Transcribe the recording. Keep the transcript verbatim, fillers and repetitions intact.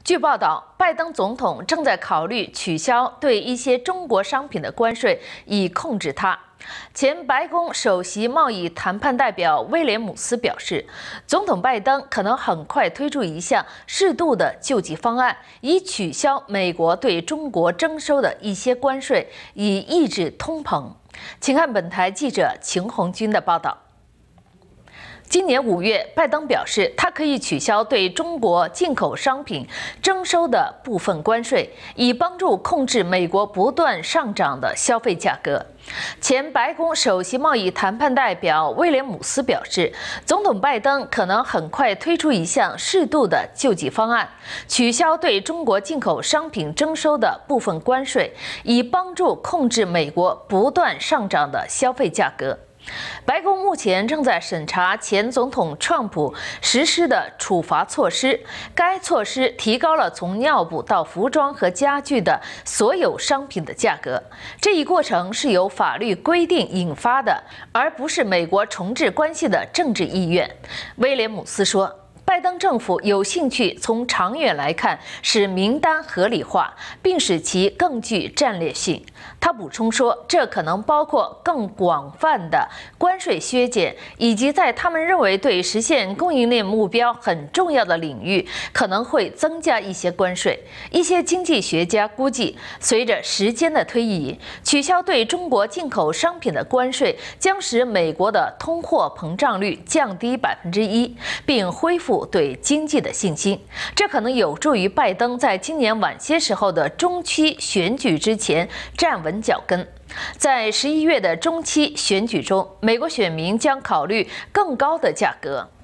据报道，拜登总统正在考虑取消对一些中国商品的关税，以控制它。前白宫首席贸易谈判代表威廉姆斯表示，总统拜登可能很快推出一项适度的救济方案，以取消美国对中国征收的一些关税，以抑制通膨。请看本台记者秦红军的报道。 今年五月，拜登表示，他可以取消对中国进口商品征收的部分关税，以帮助控制美国不断上涨的消费价格。前白宫首席贸易谈判代表威廉姆斯表示，总统拜登可能很快推出一项适度的救济方案，取消对中国进口商品征收的部分关税，以帮助控制美国不断上涨的消费价格。 白宫目前正在审查前总统川普实施的处罚措施，该措施提高了从尿布到服装和家具的所有商品的价格。这一过程是由法律规定引发的，而不是美国重置关系的政治意愿。威廉姆斯说。 拜登政府有兴趣从长远来看使名单合理化，并使其更具战略性。他补充说，这可能包括更广泛的关税削减，以及在他们认为对实现供应链目标很重要的领域可能会增加一些关税。一些经济学家估计，随着时间的推移，取消对中国进口商品的关税将使美国的通货膨胀率降低百分之一，并恢复 对经济的信心，这可能有助于拜登在今年晚些时候的中期选举之前站稳脚跟。在十一月的中期选举中，美国选民将考虑更高的价格。